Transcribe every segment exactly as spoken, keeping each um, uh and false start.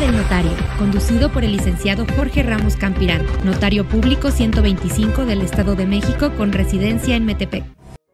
del Notario, conducido por el licenciado Jorge Ramos Campirán, notario público ciento veinticinco del Estado de México con residencia en Metepec.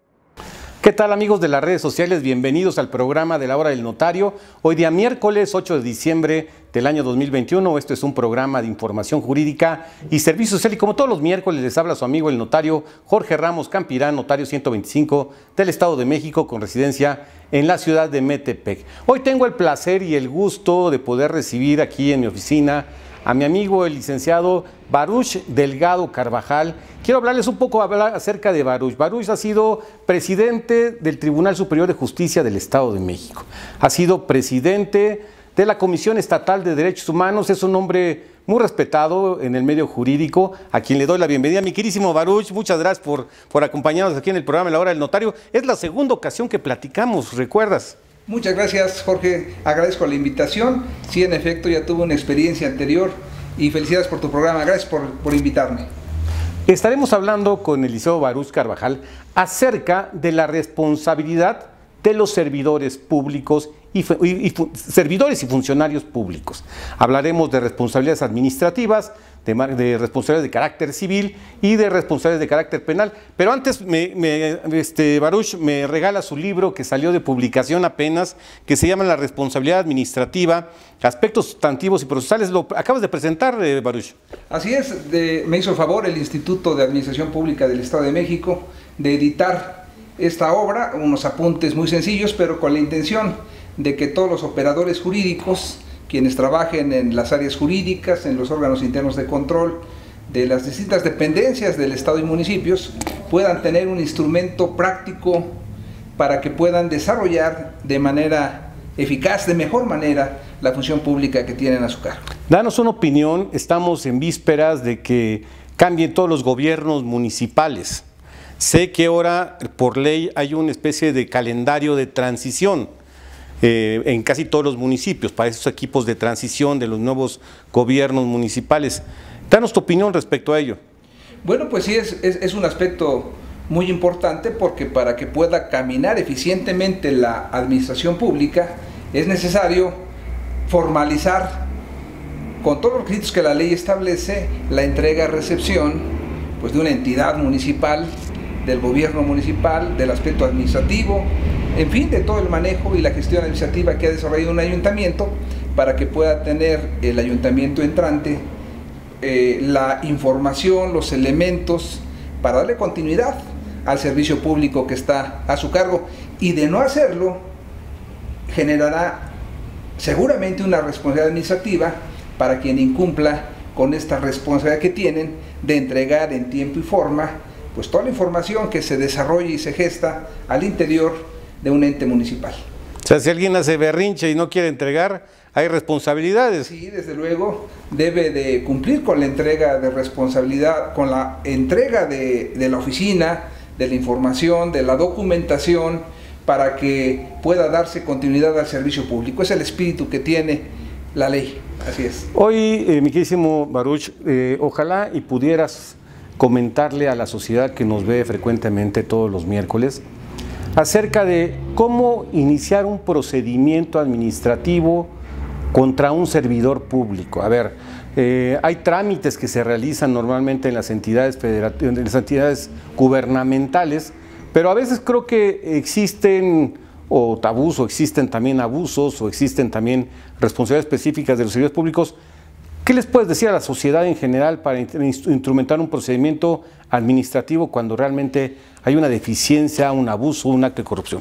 ¿Qué tal, amigos de las redes sociales? Bienvenidos al programa de la Hora del Notario. Hoy día miércoles ocho de diciembre del año dos mil veintiuno. Esto es un programa de información jurídica y servicio social. Y como todos los miércoles les habla su amigo el notario Jorge Ramos Campirán, notario ciento veinticinco del Estado de México con residencia en la ciudad de Metepec. Hoy tengo el placer y el gusto de poder recibir aquí en mi oficina a mi amigo el licenciado Baruch Delgado Carvajal. Quiero hablarles un poco acerca de Baruch. Baruch ha sido presidente del Tribunal Superior de Justicia del Estado de México. Ha sido presidente de la Comisión Estatal de Derechos Humanos. Es un hombre muy respetado en el medio jurídico, a quien le doy la bienvenida. Mi querísimo Baruch, muchas gracias por, por acompañarnos aquí en el programa La Hora del Notario. Es la segunda ocasión que platicamos, ¿recuerdas? Muchas gracias, Jorge. Agradezco la invitación. Sí, en efecto, ya tuve una experiencia anterior y felicidades por tu programa. Gracias por, por invitarme. Estaremos hablando con el licenciado Baruch Carvajal acerca de la responsabilidad de los servidores públicos y, y, y servidores y funcionarios públicos. Hablaremos de responsabilidades administrativas, de, de responsabilidades de carácter civil y de responsabilidades de carácter penal. Pero antes, me, me, este, Baruch me regala su libro que salió de publicación apenas, que se llama La responsabilidad administrativa, aspectos sustantivos y procesales. Lo acabas de presentar, eh, Baruch. Así es, de, me hizo favor el Instituto de Administración Pública del Estado de México de editar esta obra, unos apuntes muy sencillos, pero con la intención de que todos los operadores jurídicos, quienes trabajen en las áreas jurídicas, en los órganos internos de control de las distintas dependencias del Estado y municipios, puedan tener un instrumento práctico para que puedan desarrollar de manera eficaz, de mejor manera, la función pública que tienen a su cargo. Danos una opinión. Estamos en vísperas de que cambien todos los gobiernos municipales. Sé que ahora, por ley, hay una especie de calendario de transición eh, en casi todos los municipios, para esos equipos de transición de los nuevos gobiernos municipales. Danos tu opinión respecto a ello. Bueno, pues sí, es, es, es un aspecto muy importante, porque para que pueda caminar eficientemente la administración pública, es necesario formalizar con todos los requisitos que la ley establece la entrega-recepción pues, de una entidad municipal, del gobierno municipal, del aspecto administrativo, en fin, de todo el manejo y la gestión administrativa que ha desarrollado un ayuntamiento, para que pueda tener el ayuntamiento entrante eh, la información, los elementos para darle continuidad al servicio público que está a su cargo, y de no hacerlo generará seguramente una responsabilidad administrativa para quien incumpla con esta responsabilidad que tienen de entregar en tiempo y forma pues toda la información que se desarrolla y se gesta al interior de un ente municipal. O sea, si alguien hace berrinche y no quiere entregar, hay responsabilidades. Sí, desde luego, debe de cumplir con la entrega de responsabilidad, con la entrega de, de la oficina, de la información, de la documentación, para que pueda darse continuidad al servicio público. Es el espíritu que tiene la ley, así es. Hoy, eh, mi queridísimo Baruch, eh, ojalá y pudieras comentarle a la sociedad que nos ve frecuentemente todos los miércoles acerca de cómo iniciar un procedimiento administrativo contra un servidor público. A ver, eh, hay trámites que se realizan normalmente en las entidades federativas, en las entidades gubernamentales, pero a veces creo que existen o tabús, o existen también abusos, o existen también responsabilidades específicas de los servidores públicos. ¿Qué les puedes decir a la sociedad en general para instrumentar un procedimiento administrativo cuando realmente hay una deficiencia, un abuso, un acto de corrupción?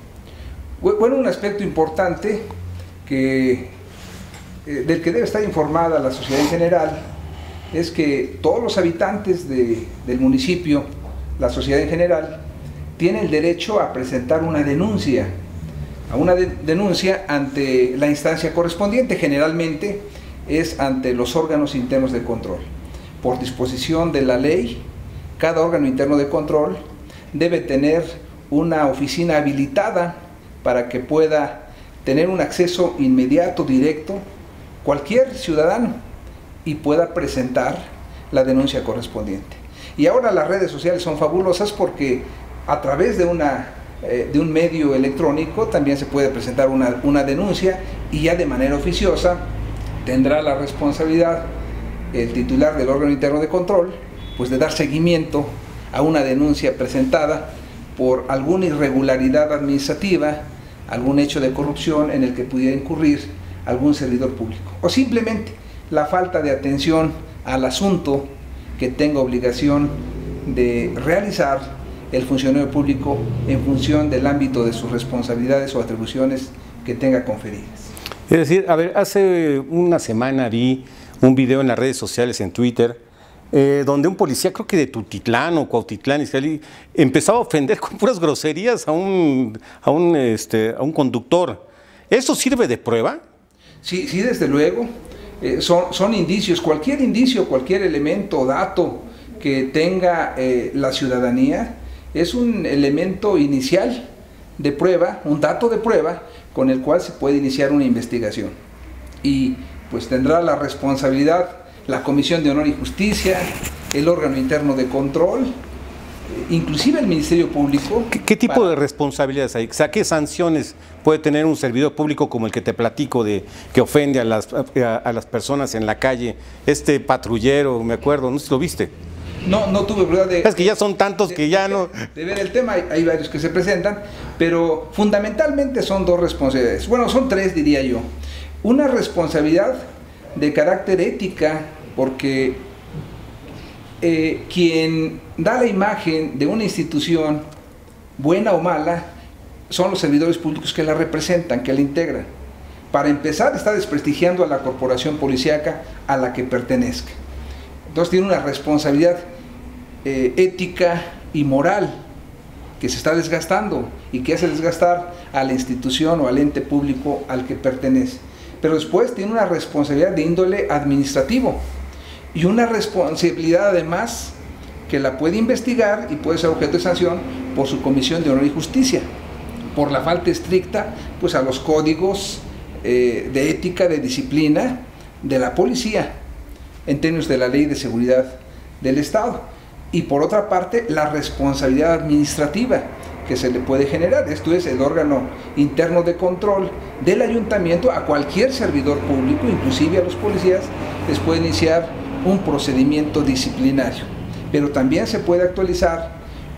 Bueno, un aspecto importante que, eh, del que debe estar informada la sociedad en general es que todos los habitantes de, del municipio, la sociedad en general, tienen el derecho a presentar una denuncia, a una de, denuncia ante la instancia correspondiente. Generalmente es ante los órganos internos de control. Por disposición de la ley, cada órgano interno de control debe tener una oficina habilitada para que pueda tener un acceso inmediato, directo, cualquier ciudadano, y pueda presentar la denuncia correspondiente. Y ahora las redes sociales son fabulosas, porque a través de, una, eh, de un medio electrónico también se puede presentar una, una denuncia, y ya de manera oficiosa tendrá la responsabilidad el titular del órgano interno de control, pues de dar seguimiento a una denuncia presentada por alguna irregularidad administrativa, algún hecho de corrupción en el que pudiera incurrir algún servidor público, o simplemente la falta de atención al asunto que tenga obligación de realizar el funcionario público en función del ámbito de sus responsabilidades o atribuciones que tenga conferidas. Es decir, a ver, hace una semana vi un video en las redes sociales, en Twitter, eh, donde un policía, creo que de Tutitlán o Cuautitlán, empezaba a ofender con puras groserías a un, a un, este, a un conductor. ¿Eso sirve de prueba? Sí, sí, desde luego. Eh, son, son indicios, cualquier indicio, cualquier elemento o dato que tenga eh, la ciudadanía es un elemento inicial de prueba, un dato de prueba con el cual se puede iniciar una investigación. Y pues tendrá la responsabilidad la Comisión de Honor y Justicia, el órgano interno de control, inclusive el Ministerio Público. ¿Qué, qué tipo para... de responsabilidades hay? O sea, ¿qué sanciones puede tener un servidor público como el que te platico, de que ofende a las, a, a las personas en la calle? Este patrullero, me acuerdo, ¿no sé si lo viste? No, no tuve verdad de... Es que ya son tantos de, que ya de, no... De ver el tema, hay, hay varios que se presentan, pero fundamentalmente son dos responsabilidades. Bueno, son tres, diría yo. Una responsabilidad de carácter ética, porque eh, quien da la imagen de una institución, buena o mala, son los servidores públicos que la representan, que la integran. Para empezar, está desprestigiando a la corporación policíaca a la que pertenezca. Entonces tiene una responsabilidad eh, ética y moral que se está desgastando y que hace desgastar a la institución o al ente público al que pertenece. Pero después tiene una responsabilidad de índole administrativo y una responsabilidad además que la puede investigar y puede ser objeto de sanción por su Comisión de Honor y Justicia, por la falta estricta pues a los códigos eh, de ética, de disciplina de la policía en términos de la Ley de Seguridad del Estado. Y por otra parte, la responsabilidad administrativa que se le puede generar. Esto es el órgano interno de control del ayuntamiento. A cualquier servidor público, inclusive a los policías, les puede iniciar un procedimiento disciplinario. Pero también se puede actualizar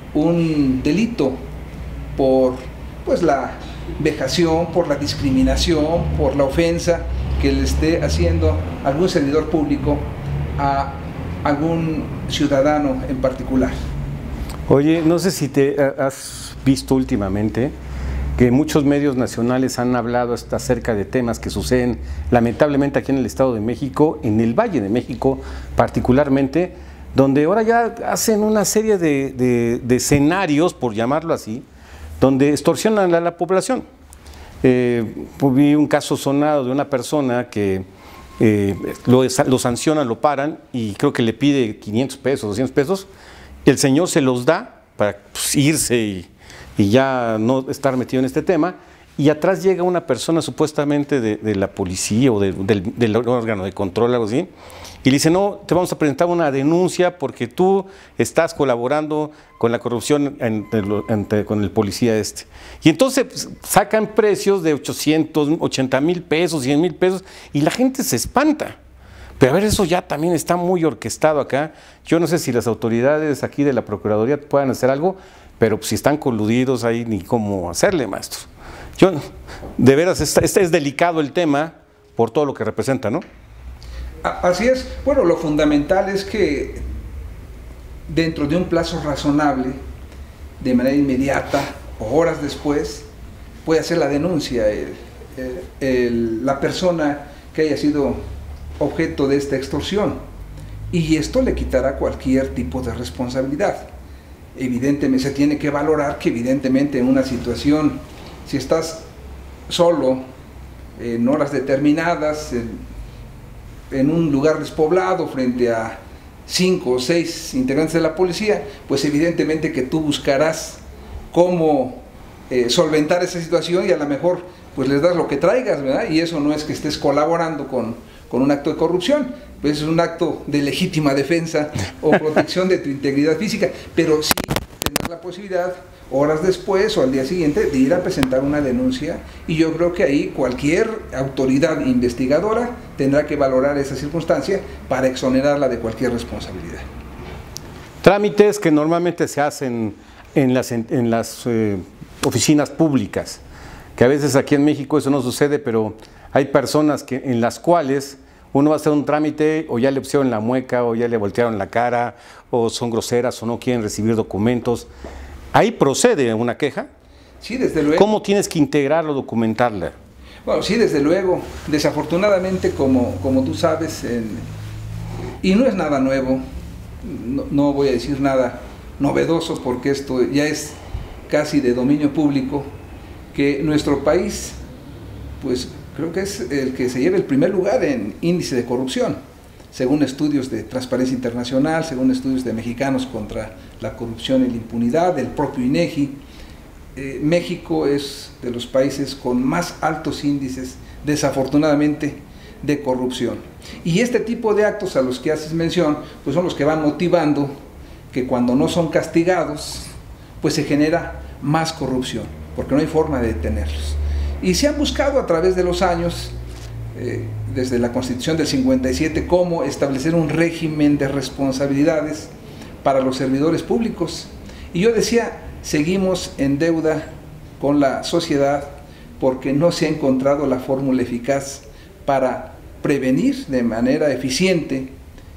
un delito por pues, la vejación, por la discriminación, por la ofensa que le esté haciendo algún servidor público a algún ciudadano en particular. Oye, no sé si te has visto últimamente que muchos medios nacionales han hablado acerca de temas que suceden lamentablemente aquí en el Estado de México, en el Valle de México particularmente, donde ahora ya hacen una serie de, de, de escenarios, por llamarlo así, donde extorsionan a la población. Eh, vi un caso sonado de una persona que eh, lo, lo sancionan, lo paran y creo que le pide quinientos pesos, doscientos pesos, y el señor se los da para pues, irse y, y ya no estar metido en este tema, y atrás llega una persona supuestamente de, de la policía o de, del, del órgano de control, algo así, y le dice, no, te vamos a presentar una denuncia porque tú estás colaborando con la corrupción entre, entre, con el policía este. Y entonces pues, sacan precios de ochocientos, ochenta mil pesos, cien mil pesos, y la gente se espanta. Pero a ver, eso ya también está muy orquestado acá. Yo no sé si las autoridades aquí de la Procuraduría puedan hacer algo, pero pues, si están coludidos ahí, ni cómo hacerle, maestro. Yo, de veras, este es delicado el tema por todo lo que representa, ¿no? Así es. Bueno, lo fundamental es que dentro de un plazo razonable, de manera inmediata o horas después, puede hacer la denuncia el, el, el, la persona que haya sido objeto de esta extorsión, y esto le quitará cualquier tipo de responsabilidad. Evidentemente se tiene que valorar que evidentemente en una situación, si estás solo en horas determinadas en, en un lugar despoblado frente a cinco o seis integrantes de la policía, pues evidentemente que tú buscarás cómo eh, solventar esa situación, y a lo mejor pues les das lo que traigas, ¿verdad? Y eso no es que estés colaborando con, con un acto de corrupción, pues es un acto de legítima defensa o protección de tu integridad física, pero sí tendrás la posibilidad horas después o al día siguiente de ir a presentar una denuncia, y yo creo que ahí cualquier autoridad investigadora tendrá que valorar esa circunstancia para exonerarla de cualquier responsabilidad. Trámites que normalmente se hacen en las, en, en las eh, oficinas públicas, que a veces aquí en México eso no sucede, pero hay personas que, en las cuales uno va a hacer un trámite o ya le pusieron la mueca o ya le voltearon la cara o son groseras o no quieren recibir documentos. ¿Ahí procede una queja? Sí, desde luego. ¿Cómo tienes que integrarla o documentarla? Bueno, sí, desde luego. Desafortunadamente, como, como tú sabes, en, y no es nada nuevo, no, no voy a decir nada novedoso porque esto ya es casi de dominio público, que nuestro país, pues creo que es el que se lleva el primer lugar en índice de corrupción, según estudios de Transparencia Internacional, según estudios de Mexicanos contra la Corrupción y la Impunidad, del propio INEGI. Eh, México es de los países con más altos índices, desafortunadamente, de corrupción. Y este tipo de actos a los que haces mención, pues son los que van motivando que cuando no son castigados, pues se genera más corrupción, porque no hay forma de detenerlos. Y se han buscado a través de los años, eh, desde la Constitución del cincuenta y siete, cómo establecer un régimen de responsabilidades para los servidores públicos. Y yo decía, seguimos en deuda con la sociedad porque no se ha encontrado la fórmula eficaz para prevenir de manera eficiente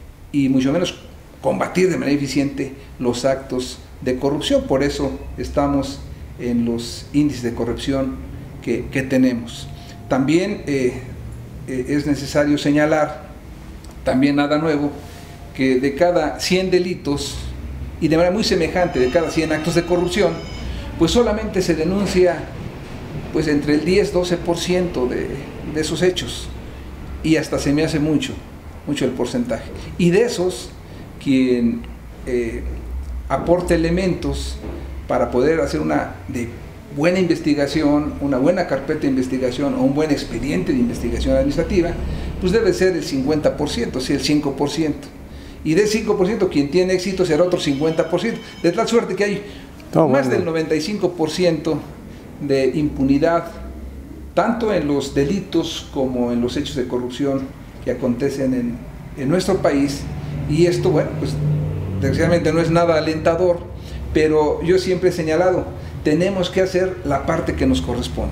y mucho menos combatir de manera eficiente los actos de corrupción. Por eso estamos en los índices de corrupción que, que tenemos. También eh, eh, es necesario señalar, también nada nuevo, que de cada cien delitos, y de manera muy semejante, de cada cien actos de corrupción, pues solamente se denuncia pues entre el diez a doce por ciento de, de esos hechos, y hasta se me hace mucho, mucho el porcentaje. Y de esos, quien eh, aporta elementos para poder hacer una de buena investigación, una buena carpeta de investigación o un buen expediente de investigación administrativa, pues debe ser el cincuenta por ciento, o sea, el cinco por ciento. Y de cinco por ciento quien tiene éxito será otro cincuenta por ciento, de tal suerte que hay oh, más bueno. del noventa y cinco por ciento de impunidad, tanto en los delitos como en los hechos de corrupción que acontecen en, en nuestro país. Y esto, bueno, pues desgraciadamente no es nada alentador, pero yo siempre he señalado, tenemos que hacer la parte que nos corresponde.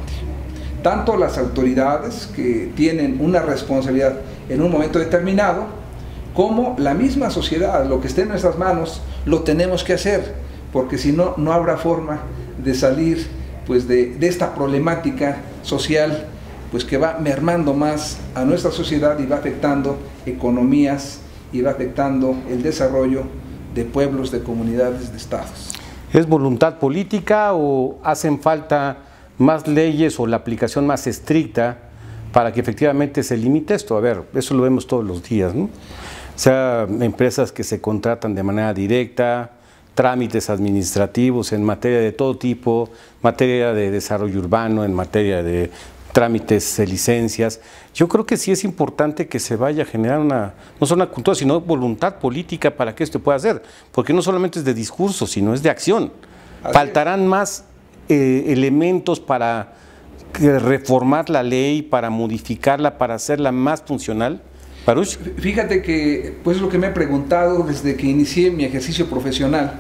Tanto las autoridades que tienen una responsabilidad en un momento determinado, como la misma sociedad, lo que esté en nuestras manos, lo tenemos que hacer, porque si no, no habrá forma de salir pues, de, de esta problemática social pues, que va mermando más a nuestra sociedad y va afectando economías y va afectando el desarrollo de pueblos, de comunidades, de estados. ¿Es voluntad política o hacen falta más leyes o la aplicación más estricta para que efectivamente se limite esto? A ver, eso lo vemos todos los días, ¿no? O sea, empresas que se contratan de manera directa, trámites administrativos en materia de todo tipo, materia de desarrollo urbano, en materia de trámites de licencias. Yo creo que sí es importante que se vaya a generar una, no solo una cultura, sino voluntad política para que esto pueda hacer, porque no solamente es de discurso, sino es de acción. Así Faltarán es. más eh, elementos para reformar la ley, para modificarla, para hacerla más funcional. ¿Parush? Fíjate que, pues lo que me he preguntado desde que inicié mi ejercicio profesional,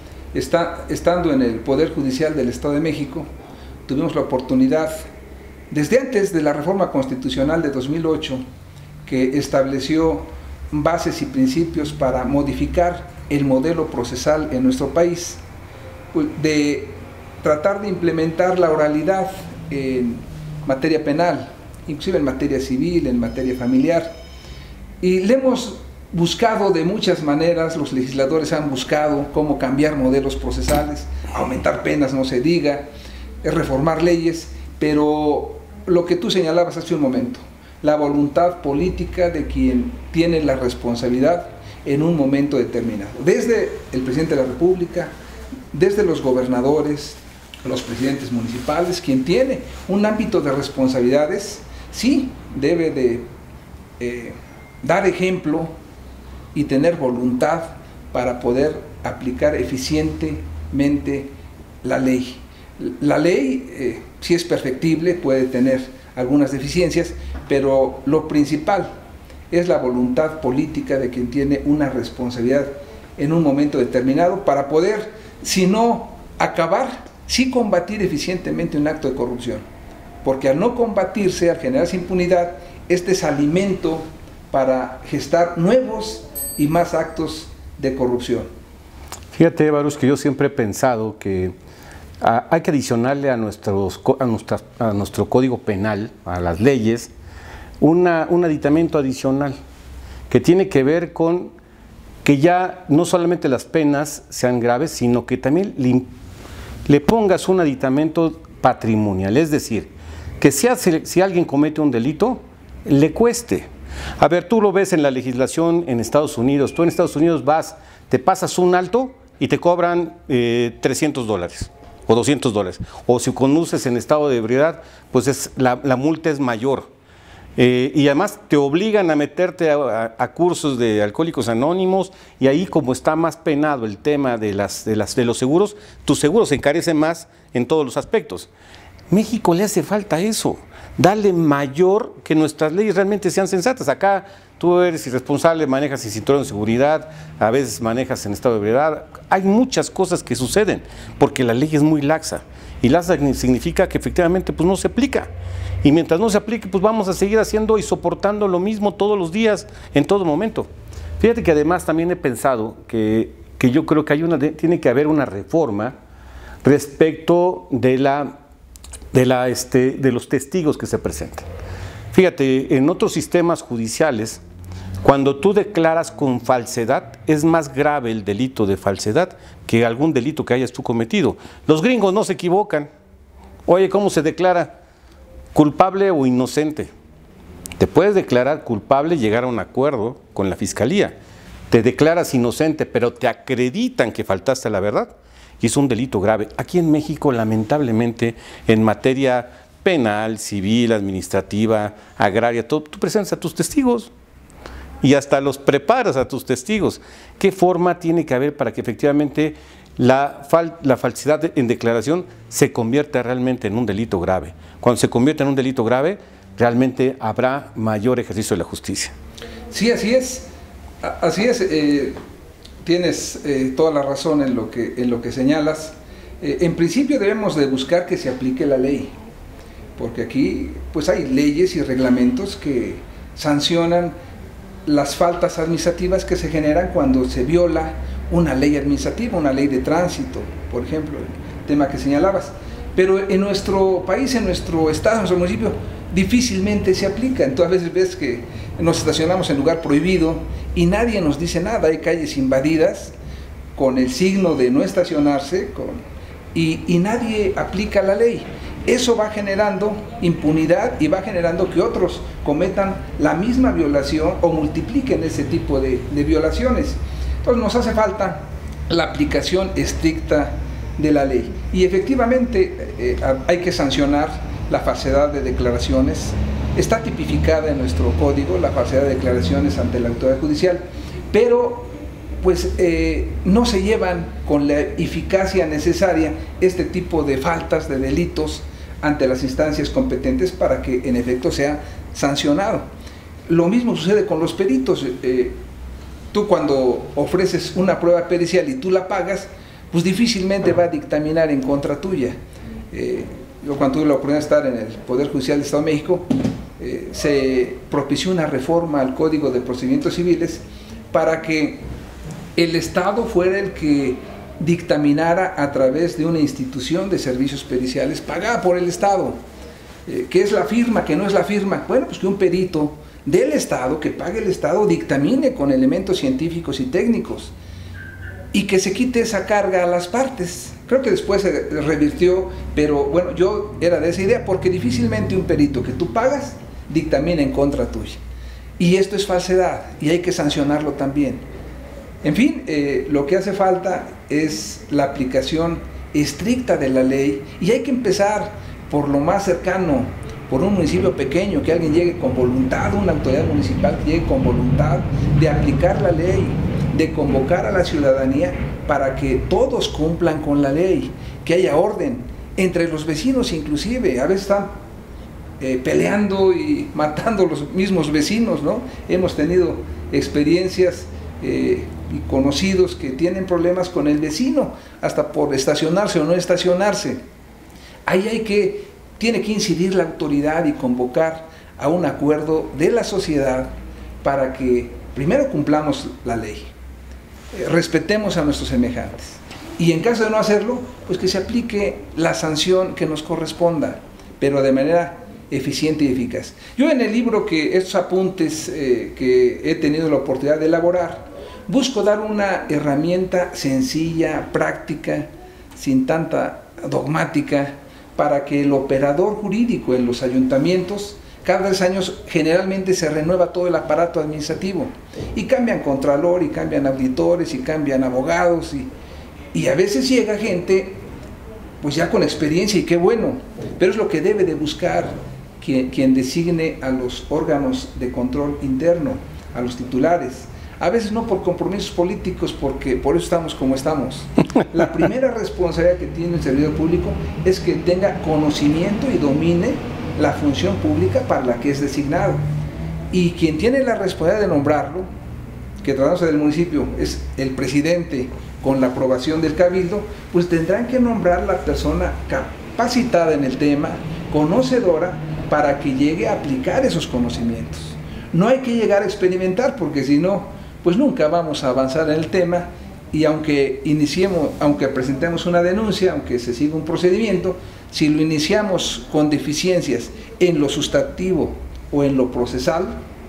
está, estando en el Poder Judicial del Estado de México, tuvimos la oportunidad, desde antes de la reforma constitucional de dos mil ocho, que estableció bases y principios para modificar el modelo procesal en nuestro país, de tratar de implementar la oralidad en materia penal, inclusive en materia civil, en materia familiar. Y le hemos buscado de muchas maneras, los legisladores han buscado cómo cambiar modelos procesales, aumentar penas, no se diga, reformar leyes, pero lo que tú señalabas hace un momento, la voluntad política de quien tiene la responsabilidad en un momento determinado, desde el presidente de la República, desde los gobernadores, los presidentes municipales, quien tiene un ámbito de responsabilidades, sí debe de eh, dar ejemplo y tener voluntad para poder aplicar eficientemente la ley. La ley eh, sí es perfectible, puede tener algunas deficiencias, pero lo principal es la voluntad política de quien tiene una responsabilidad en un momento determinado para poder, si no acabar, sí combatir eficientemente un acto de corrupción. Porque al no combatirse, al generarse impunidad, este es alimento para gestar nuevos y más actos de corrupción. Fíjate, Baruch, que yo siempre he pensado que a, hay que adicionarle a, nuestros, a, nuestra, a nuestro código penal, a las leyes, una, un aditamento adicional que tiene que ver con que ya no solamente las penas sean graves, sino que también le, le pongas un aditamento patrimonial, es decir, que si, hace, si alguien comete un delito, le cueste. A ver, tú lo ves en la legislación en Estados Unidos, tú en Estados Unidos vas, te pasas un alto y te cobran eh, trescientos dólares o doscientos dólares, o si conduces en estado de ebriedad, pues es, la, la multa es mayor. Eh, y además te obligan a meterte a, a, a cursos de Alcohólicos Anónimos, y ahí, como está más penado el tema de, las, de, las, de los seguros, tus seguros se encarecen más en todos los aspectos. México le hace falta eso, darle mayor, que nuestras leyes realmente sean sensatas. Acá tú eres irresponsable, manejas sin cinturón de seguridad, a veces manejas en estado de ebriedad. Hay muchas cosas que suceden porque la ley es muy laxa, y laxa significa que efectivamente pues no se aplica. Y mientras no se aplique, pues vamos a seguir haciendo y soportando lo mismo todos los días, en todo momento. Fíjate que además también he pensado que, que yo creo que hay una, tiene que haber una reforma respecto de, la, de, la, este, de los testigos que se presentan. Fíjate, en otros sistemas judiciales, cuando tú declaras con falsedad, es más grave el delito de falsedad que algún delito que hayas tú cometido. Los gringos no se equivocan. Oye, ¿cómo se declara? Culpable o inocente. Te puedes declarar culpable y llegar a un acuerdo con la fiscalía. Te declaras inocente, pero te acreditan que faltaste a la verdad, y es un delito grave. Aquí en México, lamentablemente, en materia penal, civil, administrativa, agraria, todo, tú presentas a tus testigos y hasta los preparas a tus testigos. ¿Qué forma tiene que haber para que efectivamente la, fal la falsedad en declaración se convierta realmente en un delito grave? Cuando se convierta en un delito grave, realmente habrá mayor ejercicio de la justicia. Sí, así es. Así es. Eh, tienes eh, toda la razón en lo que, en lo que señalas. Eh, en principio debemos de buscar que se aplique la ley, porque aquí pues hay leyes y reglamentos que sancionan las faltas administrativas que se generan cuando se viola una ley administrativa, una ley de tránsito, por ejemplo, el tema que señalabas. Pero en nuestro país, en nuestro estado, en nuestro municipio, difícilmente se aplica. Entonces a veces ves que nos estacionamos en lugar prohibido y nadie nos dice nada. Hay calles invadidas con el signo de no estacionarse con, y, y nadie aplica la ley. Eso va generando impunidad y va generando que otros cometan la misma violación o multipliquen ese tipo de, de violaciones. Entonces nos hace falta la aplicación estricta de la ley. Y efectivamente eh, hay que sancionar la falsedad de declaraciones. Está tipificada en nuestro código la falsedad de declaraciones ante la autoridad judicial, pero pues eh, no se llevan con la eficacia necesaria este tipo de faltas, de delitos ante las instancias competentes para que en efecto sea sancionado. Lo mismo sucede con los peritos. Eh, tú cuando ofreces una prueba pericial y tú la pagas, pues difícilmente va a dictaminar en contra tuya. Eh, yo cuando tuve la oportunidad de estar en el Poder Judicial del Estado de México, eh, se propició una reforma al Código de Procedimientos Civiles para que el Estado fuera el que dictaminara a través de una institución de servicios periciales pagada por el Estado. Eh, ¿Qué es la firma? ¿Qué no es la firma? Bueno, pues que un perito del Estado, que pague el Estado, dictamine con elementos científicos y técnicos, y que se quite esa carga a las partes. Creo que después se revirtió, pero bueno, yo era de esa idea, porque difícilmente un perito que tú pagas dictamina en contra tuya. Y esto es falsedad, y hay que sancionarlo también. En fin, eh, lo que hace falta es la aplicación estricta de la ley, y hay que empezar por lo más cercano, por un municipio pequeño, que alguien llegue con voluntad, una autoridad municipal que llegue con voluntad de aplicar la ley, de convocar a la ciudadanía para que todos cumplan con la ley, que haya orden entre los vecinos inclusive. A veces están eh, peleando y matando los mismos vecinos, ¿no? Hemos tenido experiencias eh, y conocidos que tienen problemas con el vecino, hasta por estacionarse o no estacionarse. Ahí hay que, tiene que incidir la autoridad y convocar a un acuerdo de la sociedad para que primero cumplamos la ley, eh, respetemos a nuestros semejantes, y en caso de no hacerlo, pues que se aplique la sanción que nos corresponda, pero de manera eficiente y eficaz. Yo en el libro, que estos apuntes eh, que he tenido la oportunidad de elaborar, busco dar una herramienta sencilla, práctica, sin tanta dogmática, para que el operador jurídico en los ayuntamientos, cada tres años generalmente se renueva todo el aparato administrativo, y cambian contralor, y cambian auditores, y cambian abogados, y, y a veces llega gente pues ya con experiencia, y qué bueno, pero es lo que debe de buscar quien, quien designe a los órganos de control interno, a los titulares. A veces no por compromisos políticos, porque por eso estamos como estamos. La primera responsabilidad que tiene el servidor público es que tenga conocimiento y domine la función pública para la que es designado. Y quien tiene la responsabilidad de nombrarlo, que tratándose del municipio es el presidente con la aprobación del cabildo, pues tendrán que nombrar la persona capacitada en el tema, conocedora, para que llegue a aplicar esos conocimientos. No hay que llegar a experimentar, porque si no, pues nunca vamos a avanzar en el tema, y aunque iniciemos, aunque presentemos una denuncia, aunque se siga un procedimiento, si lo iniciamos con deficiencias en lo sustantivo o en lo procesal,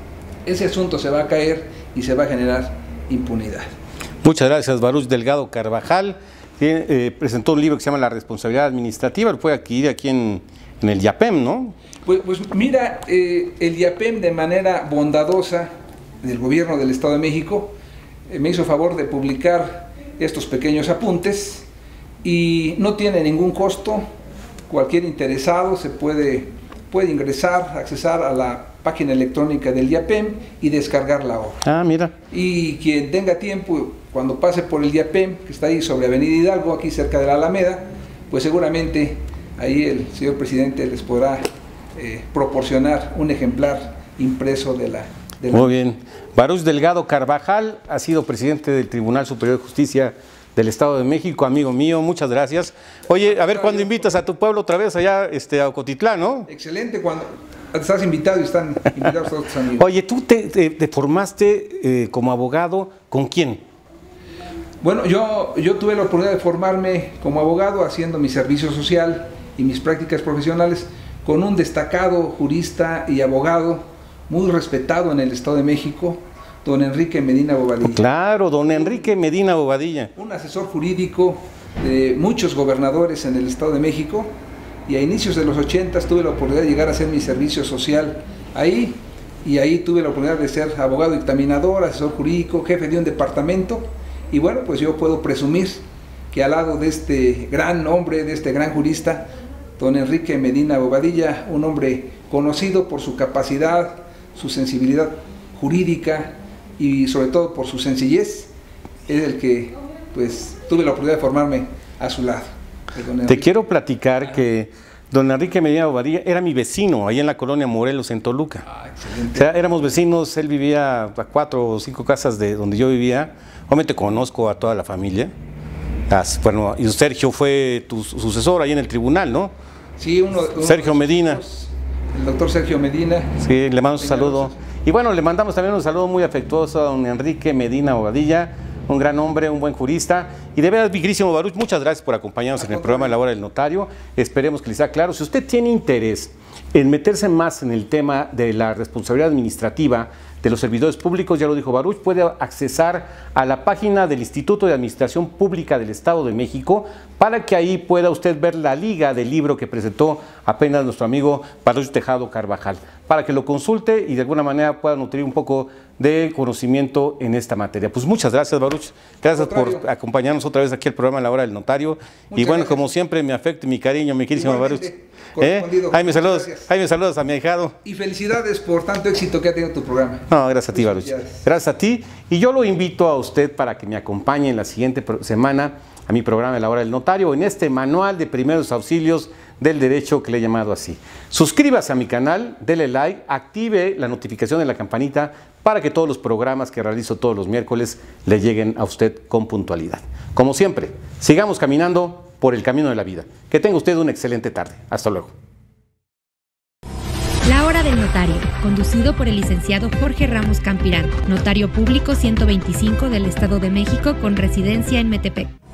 ese asunto se va a caer y se va a generar impunidad. Muchas gracias, Baruch Delgado Carvajal. Eh, eh, presentó un libro que se llama La Responsabilidad Administrativa, lo puede adquirir aquí en, en el IAPEM, ¿no? Pues, pues mira, eh, el IAPEM, de manera bondadosa del gobierno del Estado de México, eh, me hizo favor de publicar estos pequeños apuntes, y no tiene ningún costo. Cualquier interesado se puede, puede ingresar, accesar a la página electrónica del IAPEM y descargar la obra. Ah, mira. Y quien tenga tiempo, cuando pase por el IAPEM, que está ahí sobre Avenida Hidalgo, aquí cerca de la Alameda, pues seguramente ahí el señor presidente les podrá eh, proporcionar un ejemplar impreso de la... De la... Muy bien. Baruch Delgado Carvajal ha sido presidente del Tribunal Superior de Justicia del Estado de México, amigo mío, muchas gracias. Oye, a ver cuándo invitas a tu pueblo otra vez allá este, a Ocotitlán, ¿no? Excelente, cuando estás invitado y están invitados todos tus amigos. Oye, tú te, te, te formaste eh, como abogado, ¿con quién? Bueno, yo, yo tuve la oportunidad de formarme como abogado haciendo mi servicio social y mis prácticas profesionales con un destacado jurista y abogado muy respetado en el Estado de México, don Enrique Medina Bobadilla. Claro, don Enrique Medina Bobadilla. Un asesor jurídico de muchos gobernadores en el Estado de México, y a inicios de los ochentas tuve la oportunidad de llegar a hacer mi servicio social ahí, y ahí tuve la oportunidad de ser abogado dictaminador, asesor jurídico, jefe de un departamento, y bueno, pues yo puedo presumir que al lado de este gran hombre, de este gran jurista, don Enrique Medina Bobadilla, un hombre conocido por su capacidad, su sensibilidad jurídica, y sobre todo por su sencillez, es el que pues tuve la oportunidad de formarme a su lado. Te quiero platicar que don Enrique Medina Bobadilla era mi vecino ahí en la colonia Morelos, en Toluca. Ah, excelente. O sea, éramos vecinos, él vivía a cuatro o cinco casas de donde yo vivía. Obviamente conozco a toda la familia. As, bueno, y Sergio fue tu sucesor ahí en el tribunal, ¿no? Sí, uno, uno Sergio Medina. Hijos, el doctor Sergio Medina. Sí, le mando un saludo. Y bueno, le mandamos también un saludo muy afectuoso a don Enrique Medina Bobadilla, un gran hombre, un buen jurista. Y de verdad, mi queridísimo Baruch, muchas gracias por acompañarnos en el programa de La Hora del Notario. Esperemos que les sea claro. Si usted tiene interés en meterse más en el tema de la responsabilidad administrativa de los servidores públicos, ya lo dijo Baruch, puede accesar a la página del Instituto de Administración Pública del Estado de México, para que ahí pueda usted ver la liga del libro que presentó apenas nuestro amigo Baruch Tejado Carvajal, para que lo consulte y de alguna manera pueda nutrir un poco de conocimiento en esta materia. Pues muchas gracias, Baruch, gracias por acompañarnos otra vez aquí al programa La Hora del Notario. Muchas y bueno, gracias. Como siempre, mi afecto y mi cariño, mi queridísimo Baruch. ¿Eh? Jaime, saludos, Jaime, saludos a mi ahijado. Y felicidades por tanto éxito que ha tenido tu programa. No, gracias a ti, Baruch. Gracias a ti. Y yo lo invito a usted para que me acompañe en la siguiente semana a mi programa de la hora del notario en este manual de primeros auxilios del derecho que le he llamado así. Suscríbase a mi canal, dele like, active la notificación de la campanita para que todos los programas que realizo todos los miércoles le lleguen a usted con puntualidad. Como siempre, sigamos caminando por el camino de la vida. Que tenga usted una excelente tarde. Hasta luego. La hora del notario, conducido por el licenciado Jorge Ramos Campirán, notario público ciento veinticinco del Estado de México con residencia en Metepec.